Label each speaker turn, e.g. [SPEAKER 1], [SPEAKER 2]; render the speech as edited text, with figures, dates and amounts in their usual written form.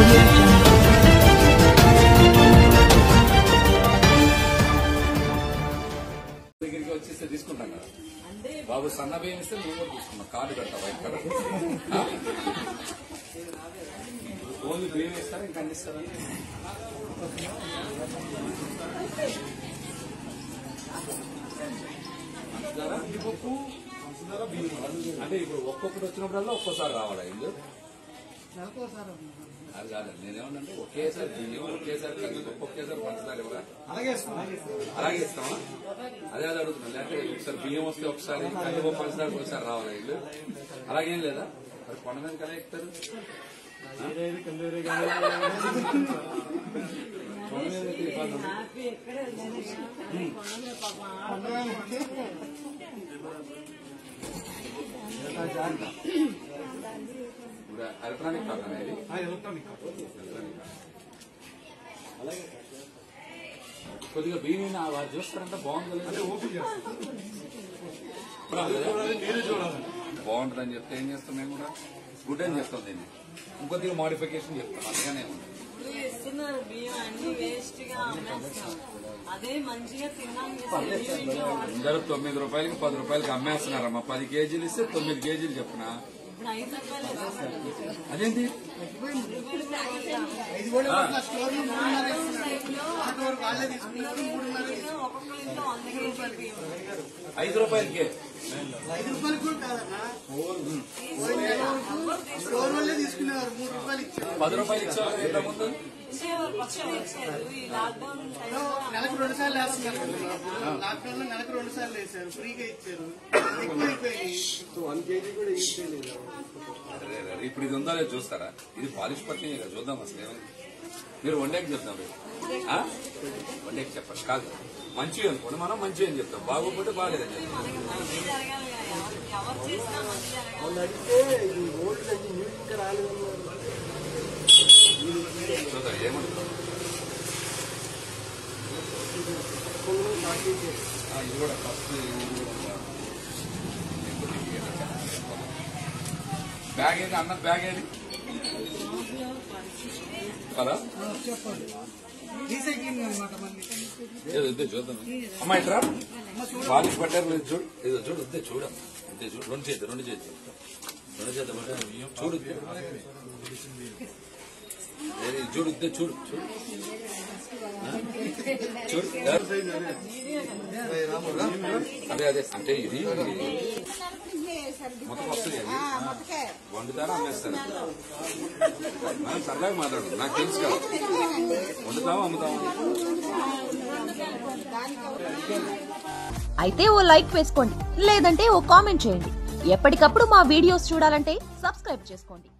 [SPEAKER 1] దగ్గరికి వచ్చేస్తే తీసుకుంటాం కదా బాబు సన్న బియ్యం ఇస్తే నువ్వు కూడా తీసుకున్నావు కార్డు కడతా వైట్ కలర్ ఓన్లీ బియ్యం ఇస్తారా ఇంకా అన్ని ఇస్తారా పప్పు అంటే ఇప్పుడు ఒక్కొక్కటి వచ్చినప్పుడల్లా ఒక్కోసారి రావాలా ఇల్లు అది కాదు నేనేమన్నా ఒకేసారి బియ్యం ఒకేసారి కందిపప్పు ఒకేసారి పంచదార ఇవ్వరా అలాగే ఇస్తామా అదే అది అడుగుతున్నాను లేకపోతే ఒకసారి బియ్యం వస్తే ఒకసారి కందిపప్పు పంచదార ఒకసారి రావాలా ఇల్లు అలాగేం లేదా మరి కొండ మీద కదా ఎక్కుతారు ఎలక్ట్రానిక్ కాదు అనేది కొద్దిగా బియ్యం వారు చూస్తారంటే బాగుంది బాగుంటుందని చెప్తే ఏం చేస్తాం మేము కూడా గుడ్ అని చెప్తాం దీన్ని ఇంకొద్దిగా మోడిఫికేషన్ చెప్తాం అందుకనే అందరూ 9 రూపాయలకి 10 రూపాయలకి అమ్మేస్తున్నారమ్మా 10 కేజీలు ఇస్తే 9 కేజీలు చెప్పున అదేంటి 5 రూపాయలకే
[SPEAKER 2] 5 రూపాయలు కూడా కాదన్నా స్టోర్ వాళ్ళే తీసుకునేవారు 3 రూపాయలు ఇచ్చారు
[SPEAKER 1] 10 రూపాయలు ఇచ్చేవారు ఎంత ముందు
[SPEAKER 2] నెలకు 2 సార్లు వేస్తున్నారు లాక్డౌన్ లో నెలకు 2 సార్లు వేశారు ఫ్రీగా ఇచ్చారు
[SPEAKER 1] ఇప్పుడు ఇది ఉందా లేదు చూస్తారా ఇది పాలిష్ పట్టినే కదా చూద్దాం అసలు ఏమైంది మీరు వండేకి చెప్తాం మీరు వండేకి చెప్పండి కాదు మంచిగా అనుకోండి మనం మంచిగా అని చెప్తాం బాగోకపోతే బాగాలేదని చెప్తాం చూద్దాం ఏమంటారు ఇది కూడా ఫస్ట్ బ్యాగ్ ఏది అన్న బ్యాగ్ ఏది కదా చూద్దాం అమ్మా ఇట్రా పాలిష్ పట్టారు చూడు ఏదో చూడు వద్దే చూడమ్మా అంతే చూడు రెండు చేద్దాం చూడు చూడు చూడు చూడు చూడు అదే అదే అంటే ఇది మొత్తం వస్తుంది అది వండుతారా అమ్మేస్తారా మనం సరదాగా మాట్లాడు నాకు తెలుసు కదా వండుతావా అమ్ముతావా
[SPEAKER 3] అయితే ఓ లైక్ వేసుకోండి లేదంటే ఓ కామెంట్ చేయండి ఎప్పటికప్పుడు మా వీడియోస్ చూడాలంటే సబ్స్క్రైబ్ చేసుకోండి